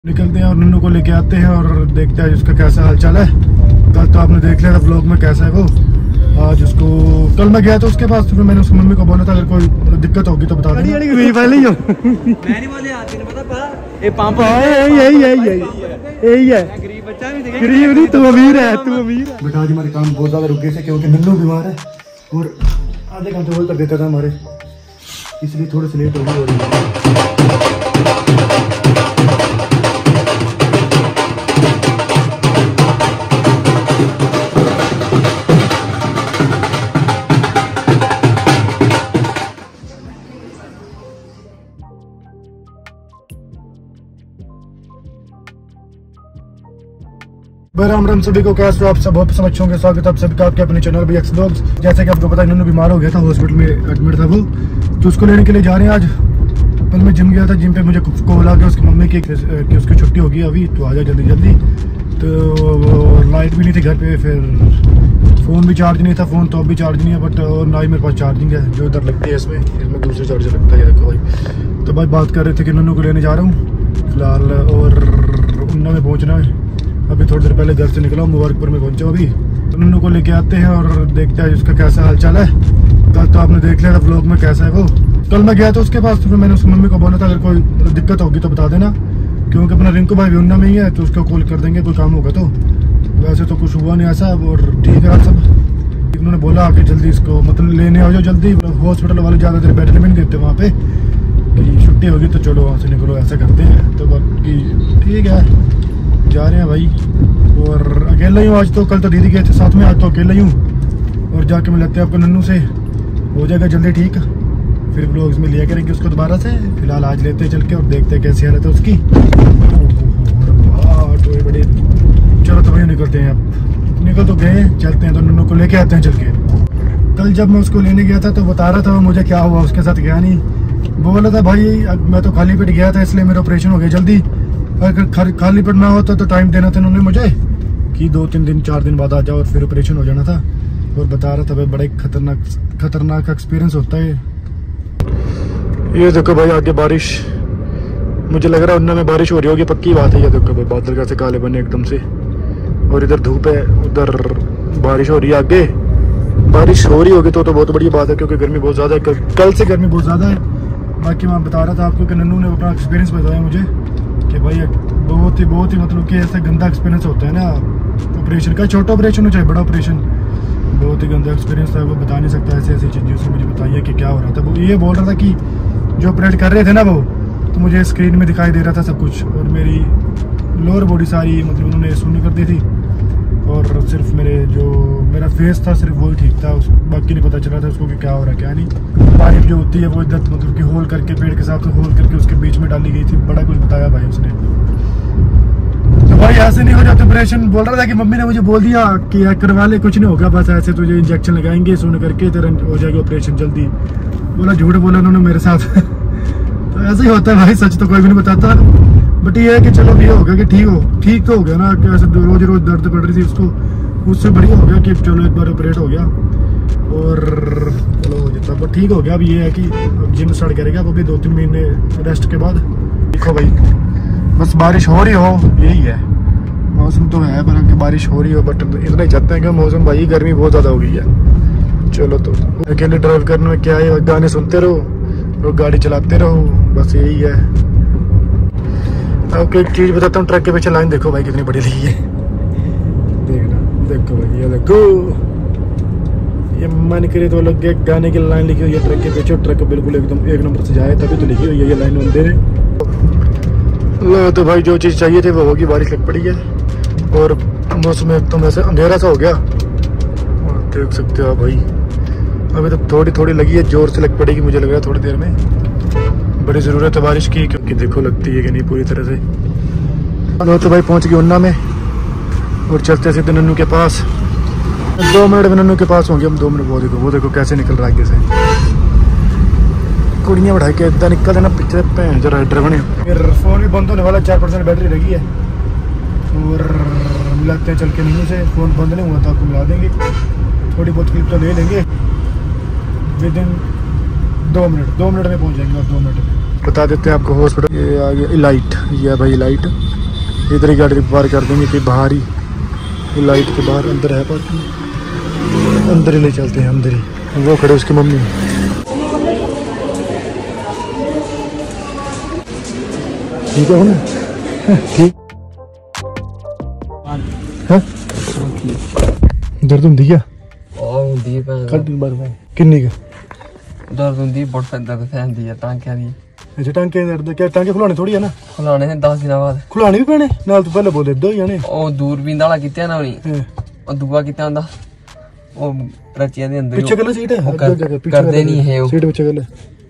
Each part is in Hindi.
निकलते हैं और नन्नू को लेके आते हैं और देखते हैं उसका कैसा हालचाल है। कल तो आपने देख लिया था व्लॉग में कैसा है वो। आज उसको कल मैं गया था उसके पास, तो मैंने उसकी मम्मी को बोला था अगर कोई दिक्कत होगी तो बता देना। तू अमीर है, तू अमीर है बेटा। आज हमारे काम बहुत ज्यादा रुके थे क्योंकि नन्नू बीमार है और आधे घंटे बोल तक देता था हमारे, इसलिए थोड़े से लेट हो गई। राम राम सभी को, कैसे हो आप सब? बहुत समझ होंगे। स्वागत आप सभी का आपके अपने चैनल भी एक्स ब्लॉग्स। जैसे कि आपको पता है नन्नू बीमार हो गया था, हॉस्पिटल में एडमिट था वो, तो उसको लेने के लिए जा रहे हैं आज। कल मैं जिम गया था, जिम पे मुझे कॉल आ गया उसकी मम्मी की कि उसकी छुट्टी होगी अभी, तो आ जाए जल्दी जल्दी। तो लाइट भी नहीं थी घर पे, फिर फ़ोन भी चार्ज नहीं था, फ़ोन तो अब भी चार्ज नहीं है, बट और ना ही मेरे पास चार्जिंग है जो इधर लगती है इसमें दूसरे चार्जर लगता है। देखो भाई, तो भाई बात कर रहे थे कि नन्नू को लेने जा रहा हूँ फिलहाल, और उन्ना में पहुँचना है। अभी थोड़ी देर पहले घर से निकला हूँ, मुबारकपुर में पहुंचा अभी। तो नन्नू को लेके आते हैं और देखते हैं उसका कैसा हालचाल है। कल तो आपने देख लिया था व्लॉग में कैसा है वो। कल मैं गया था उसके पास, तो मैंने उसकी मम्मी को बोला था अगर कोई दिक्कत होगी तो बता देना, क्योंकि अपना रिंकू भाई भी उन्ना में ही है, तो उसको कॉल कर देंगे कोई काम होगा तो। वैसे तो कुछ हुआ नहीं ऐसा, और ठीक है सब। उन्होंने बोला आके जल्दी इसको मतलब लेने आ जाओ जल्दी। हॉस्पिटल वाले ज़्यादा देर बैठने भी नहीं देते वहाँ पे, कि छुट्टी होगी तो चलो वहाँ से निकलो, ऐसा करते हैं। तो बाकी ठीक है, जा रहे हैं भाई। और अकेला ही हूँ आज तो, कल तो दीदी गए थे साथ में, आज तो अकेला ही हूँ। और जाके मिलते हैं आपको नन्नू से, हो जाएगा जल्दी ठीक। फिर ब्लॉग्स में लिया करेंगे उसको दोबारा से। फिलहाल आज लेते हैं चल के और देखते हैं कैसी हालत है उसकी। तो बड़े चलो तो भाई निकलते हैं, अब निकल तो गए, चलते हैं तो नन्नू को लेके आते हैं चल के। कल जब मैं उसको लेने गया था तो बता रहा था मुझे क्या हुआ, उसके साथ गया नहीं। बोला था भाई मैं तो खाली पेट गया था इसलिए मेरा ऑपरेशन हो गया जल्दी, अगर खाली पेट ना होता तो टाइम देना था उन्होंने मुझे कि 2-3 दिन 4 दिन बाद आ जाओ और फिर ऑपरेशन हो जाना था। और बता रहा था भाई बड़ा खतरनाक एक्सपीरियंस होता है ये। देखो भाई आगे बारिश, मुझे लग रहा है उन्ना में बारिश हो रही होगी, पक्की बात है। ये देखो भाई बादल कैसे काले बने एकदम से, और इधर धूप है, उधर बारिश हो रही है। आगे बारिश हो रही होगी तो बहुत बड़ी बात है, क्योंकि गर्मी बहुत ज़्यादा है, कल से गर्मी बहुत ज़्यादा है। बाकी मैं बता रहा था आपको कि नन्नू ने अपना एक्सपीरियंस बताया मुझे कि भाई बहुत ही मतलब कि ऐसा गंदा एक्सपीरियंस होता है ना ऑपरेशन का, छोटा ऑपरेशन हो चाहे बड़ा ऑपरेशन, बहुत ही गंदा एक्सपीरियंस था। वो बता नहीं सकता, ऐसी चीज़ें उसने मुझे बताई है कि क्या हो रहा था। वो ये बोल रहा था कि जो ऑपरेट कर रहे थे ना वो, तो मुझे स्क्रीन में दिखाई दे रहा था सब कुछ, और मेरी लोअर बॉडी सारी मतलब उन्होंने शून्य कर दी थी, और सिर्फ मेरा फेस था सिर्फ वही ठीक था, बाकी नहीं पता चला था उसको कि क्या हो रहा है क्या नहीं। पाइप जो होती है वो इधर मतलब कि होल करके पेड़ के साथ होल करके उसके बीच में डाली गई थी, बड़ा कुछ बताया भाई उसने। तो भाई ऐसे नहीं हो जाता ऑपरेशन। बोल रहा था कि मम्मी ने मुझे बोल दिया कि करवा ले, कुछ नहीं होगा, बस ऐसे तुझे इंजेक्शन लगाएंगे सोने करके तेरा हो जाएगा ऑपरेशन जल्दी। बोला झूठ बोला उन्होंने मेरे साथ। तो ऐसे ही होता है भाई, सच तो कोई भी नहीं बताता। बट ये है कि चलो ये हो गया कि ठीक तो हो गया ना, कि ऐसे रोज दर्द पड़ रही थी उसको, उससे बढ़िया हो गया कि चलो एक बार ऑपरेट हो गया और चलो जितना पर ठीक हो गया। अब ये है कि जिम स्टार्ट करेगा वो भी 2-3 महीने रेस्ट के बाद। देखो भाई बस बारिश हो रही हो, यही है मौसम तो है, पर कि बारिश हो रही हो, बट इतना ही चाहते हैं कि मौसम भाई गर्मी बहुत ज़्यादा हो गई है। चलो तो अकेले ड्राइव करने में क्या है, गाने सुनते रहो और गाड़ी चलाते रहो, बस यही है। आपको एक चीज़ बताता हूँ, ट्रक के पीछे लाइन देखो भाई कितनी बड़ी लगी है, देखो भाई, ये देखो, ये मन करे तो लग गया गाने की लाइन लिखी हुई है ट्रक के पीछे। ट्रक बिल्कुल एकदम एक नंबर से जाए तभी तो लिखी हुई है ये लाइन बंदे ने। तो भाई जो चीज़ चाहिए थी वो होगी, बारिश लग पड़ी है और मौसम एकदम ऐसे अंधेरा सा हो गया, और देख सकते हो भाई। अभी तो थोड़ी लगी है, जोर से लग पड़ेगी मुझे लग रहा है थोड़ी देर में। बड़ी ज़रूरत है बारिश की, क्योंकि देखो लगती है कि नहीं पूरी तरह से। तो भाई पहुँच गए उन्ना में और चलते सीधे नन्नू के पास। 2 मिनट में नन्नू के पास होंगे हम, 2 मिनट। वो देखो कैसे निकल रहा है आगे से, कुड़ियाँ बढ़ा के इतना निकल देना पीछे पे जो राइडर बने। फिर फ़ोन भी बंद होने वाला, 4% बैटरी लगी है, और मिलाते हैं चल के नन्नू से। फ़ोन बंद नहीं हुआ तो आपको मिला देंगे, थोड़ी बहुत क्लिप तो ले लेंगे। विदिन 2 मिनट में पहुँच जाएंगे, और 2 मिनट में बता देते हैं आपको हॉस्पिटल। ये आ गया लाइट, ये है भाई लाइट। इधर ही गाड़ी पार्क कर देंगे कि बाहर ही लाइट के बाहर। अंदर है पार्किंग, अंदर ही ले चलते हैं अंदर ही। वो खड़े उसकी मम्मी। ठीक है ना? ठीक है। दर्द होंगी क्या? किन्नी का दर्द होंगी? बहुत दर्द फैलती है टांकियां दी। अच्छा टांके दर्द क्या? टांके खुलाने थोड़ी है ना? खुलाने हैं 10 दिन बाद। खुलाने भी पैने नाल तो पहले बोले दो जाने। ओ दूरबीन वाला कित्या ना नहीं और दुआ कित्या हुंदा ओ रचिया दे अंदर पीछे गले सीट है करदे नहीं है वो सीट पीछे गले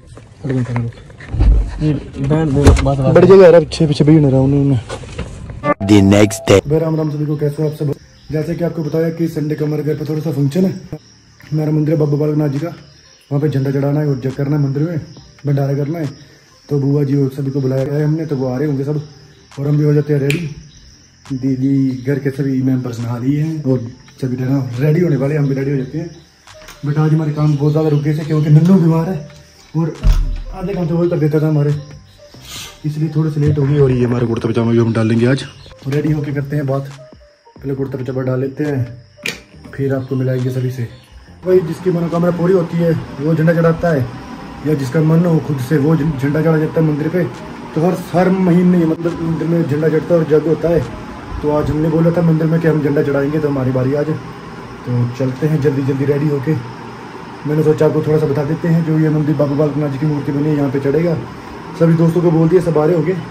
ये बैंड दे बात बड़ी जगह है पीछे पीछे भी नहीं रहा उन्होंने। The next day. Ram Ram सभी को, कैसे हो आप सब? जैसे कि आपको बताया कि संडे को हमारे घर पे थोड़ा सा फंक्शन है। हमारा मंदिर है बाबा बालकनाथ जी का, वहाँ पे झंडा चढ़ाना है और जग करना है मंदिर में, भंडारा करना है। तो बुआ जी और सभी को बुलाया गया है हमने, तो वो आ रहे होंगे सब और हम भी हो जाते हैं रेडी। दीदी घर के सभी मेंबर्स नहा लिए हैं और सभी रेडी होने वाले, हम भी रेडी हो जाते हैं। बट आज हमारे काम बहुत ज़्यादा रुके थे क्योंकि नन्नू बीमार है और आधे काम तो वही कर देता था हमारे, इसलिए थोड़े से लेट हो गई। और ये हमारा कुर्ता पजामा भी हम डाल लेंगे आज। रेडी होके करते हैं बात, पहले कुर्ता पजामा डाल लेते हैं, फिर आपको मिलाएंगे सभी से। वही जिसकी मनोकामना पूरी होती है वो झंडा चढ़ाता है, या जिसका मन हो खुद से वो झंडा चढ़ा जाता है मंदिर पे। तो हर महीने मतलब मंदिर में झंडा चढ़ता है और जग होता है। तो आज हमने बोला था मंदिर में कि हम झंडा चढ़ाएंगे, तो हमारी बारी आज। तो चलते हैं जल्दी जल्दी रेडी होके। मैंने सोचा आपको थोड़ा सा बता देते हैं, जो ये मंदिर बाबा बालकनाथ जी की मूर्ति बनी है यहाँ पे चढ़ेगा। सभी दोस्तों को बोल दिया, सब आ रहे होंगे।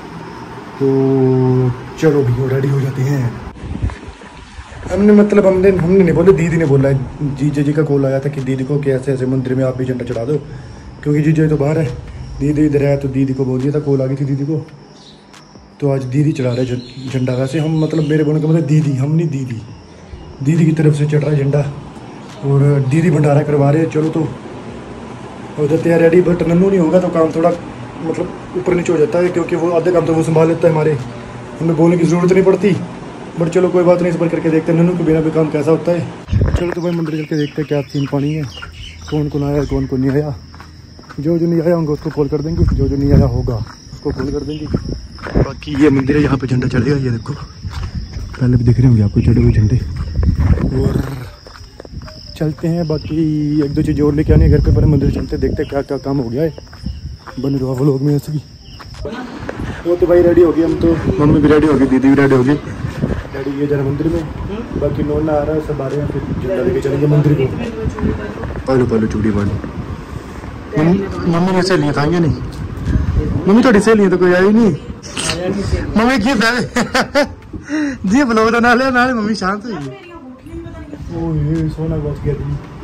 तो चलो भैया रेडी हो जाते हैं। हमने नहीं बोले, दीदी ने बोला है, जीजा जी का कॉल आया था कि दीदी को कि ऐसे ऐसे मंदिर में आप भी झंडा चढ़ा दो, क्योंकि जीजा तो बाहर है, दीदी इधर है। तो दीदी को बोल दिया था, कॉल आ गई थी दीदी को। तो आज दीदी चढ़ा रहे झंडा। वैसे हम मतलब मेरे बोलने का मतलब दीदी, हम नहीं दीदी की तरफ से चढ़ रहा है झंडा और दीदी भंडारा करवा रहे हैं। चलो तो हो जाते हैं रेडी। बट नन्नू नहीं होगा तो काम थोड़ा मतलब ऊपर नीचे हो जाता है, क्योंकि वो आधे काम तो वो संभाल लेता है हमारे, हमें बोलने की ज़रूरत नहीं पड़ती। बट चलो कोई बात नहीं, इस बार करके देखते हैं नन्नू के बिना भी काम कैसा होता है। चलो तो भाई मंदिर चल के देखते हैं क्या सीन पानी है, कौन कौन आया कौन कौन नहीं आया। जो नहीं आया होंगे उसको कॉल कर देंगे, जो नहीं आया होगा उसको कॉल कर देंगे। बाकी ये मंदिर है, यहाँ पे झंडा चढ़ेगा। ये देखो पहले भी दिख रहे होंगे आपको चढ़े हुए झंडे। और चलते हैं, बाकी एक दो चीज़ और लेके आने घर पे, पहले मंदिर चलते देखते हैं क्या क्या काम हो गया है। बने रहो व्लॉग में ऐसे ही। वो तो भाई रेडी हो गए हम तो, मम्मी भी रेडी हो गई, दीदी भी रेडी हो गई। रेडी ये जरा मंदिर में, बाकी नोना आ रहा है, सब आ रहे हैं। फिर झंडा लेके चलेंगे मंदिर को। पहले चूड़ी बांधी मम्मी ने सहेलियाँ था या नहीं? मम्मी थोड़ी सहेलियाँ तो कोई आई नहीं। मम्मी की जी ब्लॉग तो ना ले मम्मी शांत हुई। ओ ये सोना बच गया।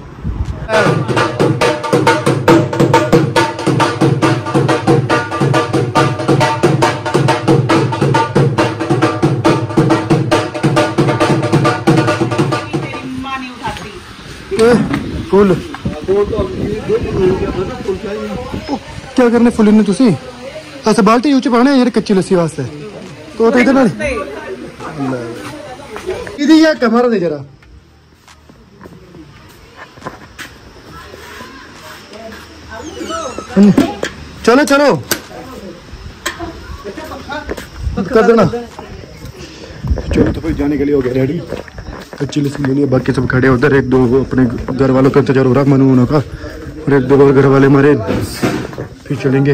फुल क्या करने फुल ने तुसी ऐसे बाल्टी ऊंचे पाने यार कच्ची लस्सी वास्ते तो इधर ना दीदी या कमर दे जरा। चलो चलो कर देना। चलो तो भाई जाने के लिए हो गया रेडी, कच्ची लस्सी लेनी है। बाकी सब खड़े उधर, एक दो अपने घर वालों का इंतजार हो रहा है मनु का, और एक दो और घर वाले हमारे, फिर चलेंगे।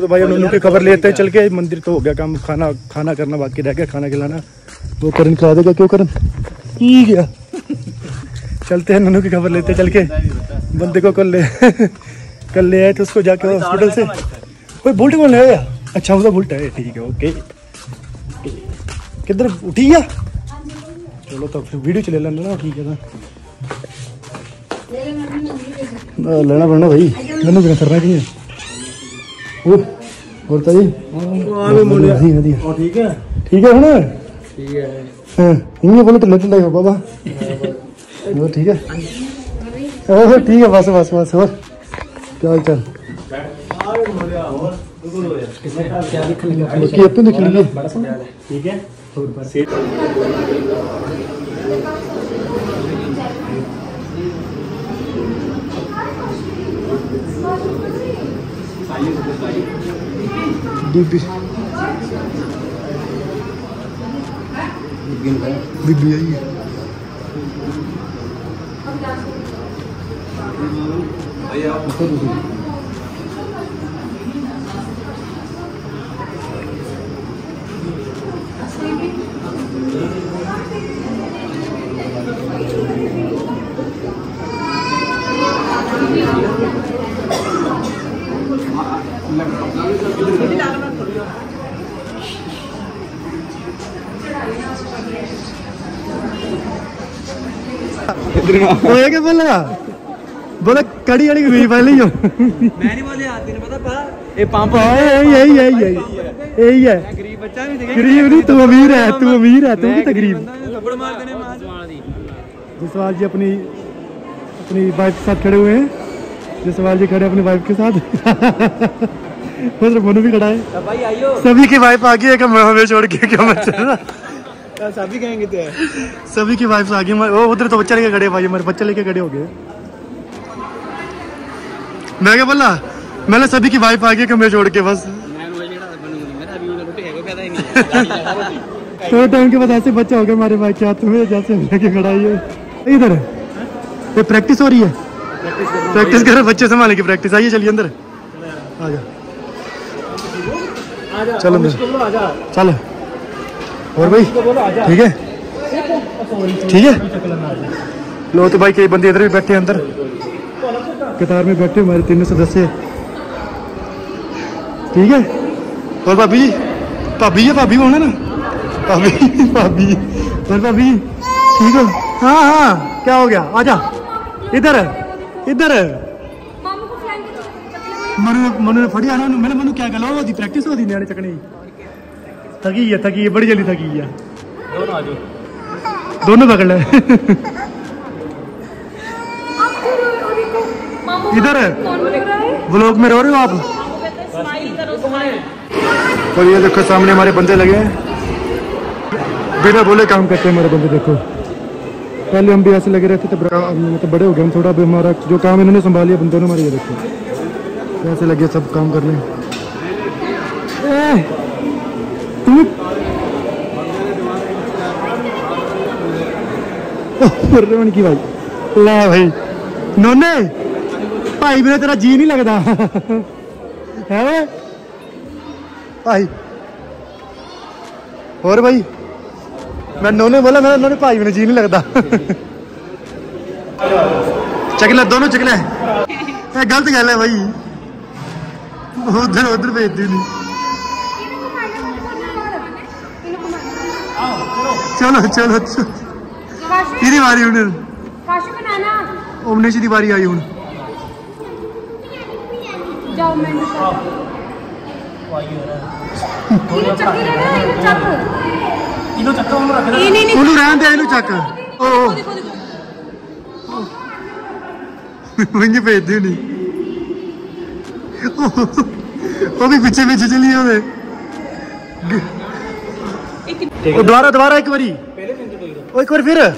तो भाई उन्होंने की खबर लेते हैं चल के। मंदिर तो हो गया काम, खाना करना बाकी रह गया, खाना खिलाना वो करण खिला देगा। क्यों करण ठीक है चलते हैं, नन्नू की खबर लेते हैं चल के। बंदे को कल ले आए थे उसको जाके हॉस्पिटल से। कोई बुलेट कौन ले आया? अच्छा उसका बुलेट है, ठीक है ओके। किधर उठी गया? चलो तो फिर वीडियो चले लेना ना, ठीक है ना लेना पड़ना भाई। नन्नू बिना करना नहीं है वो बोलता जी ठीक है ठीक है ना, ठीक है ये बोले तो लेते हो बाबा वो ठीक है ठीक है बस बस बस। और क्या हाल चाल? देख लीजिए ठीक है। बीबी आई है क्या बोला कड़ी वाली हुई पहले ही हो। मैं नहीं बोले तेरे पता पा ये पंप यही है गरीब बच्चा गरीब नहीं, तू अमीर है, तू भी तो गरीब। जसवाल जी अपनी वाइफ के साथ खड़े हुए हैं। जसवाल जी खड़े अपनी वाइफ के साथ मनु भी खड़ा है। सभी की वाइफ आ गई है, हमें छोड़ के क्या मत चल सभी कहेंगे तो सभी की वाइफ आ गई। वो उधर तो बच्चा लेके खड़े भाई, हमारे बच्चा लेके खड़े हो गए। मैं क्या बोला, मैंने सभी की वाइफ आ गई कमरे छोड़ के बस। थोड़े टाइम के बाद ऐसे बच्चा हो गया हमारे भाई क्या तुम्हें जैसे लेके खड़ा है। इधर ये प्रैक्टिस हो रही है, प्रैक्टिस कर बच्चे संभालने की प्रैक्टिस। आइए चलिए अंदर आ जा, चलो अंदर चलो। और भाई ठीक है ठीक है। लो तो भाई कई बंदे इधर भी बैठे हैं, अंदर कतार में बैठे हमारे 3 सदस्य ठीक है। और भाभी जी भाभी होना ना, भाभी और भाभी ठीक हो? हाँ क्या हो गया, आजा इधर मनु ने फड़ी आना। मैंने मनु क्या गलो होती प्रैक्टिस होती न्याणे चकनी थकी है बड़ी जल्दी थकी है। दोनों पकड़ ले इधर व्लॉग में रो रहे हो आप। और ये देखो सामने हमारे बंदे लगे हैं, बिना बोले काम करते हैं हमारे बंदे। देखो पहले हम भी ऐसे लगे रहते थे, तो बड़े हो गए हम थोड़ा। भी हमारा जो काम इन्होंने संभाल लिया बंदों ने हमारे। ये देखो ऐसे लगे सब काम कर लें। की भाई ले भाई नोने भाई मेरा तेरा जी नहीं लगता है भाई। और भाई मैं नोने बोला, मेरा नोने भाई मेरा जी नहीं लगता। चकला दोनों चकला गलत गल है भाई, उधर भेजती नहीं। चलो किहदी बारी हुण? ओमनेश दी बारी आई हुण। ओनू रहन दे, इनू चक वहीं भेज दी होनी। वो भी पीछे चली होवे। दोबारा एक बारी एक बार फिर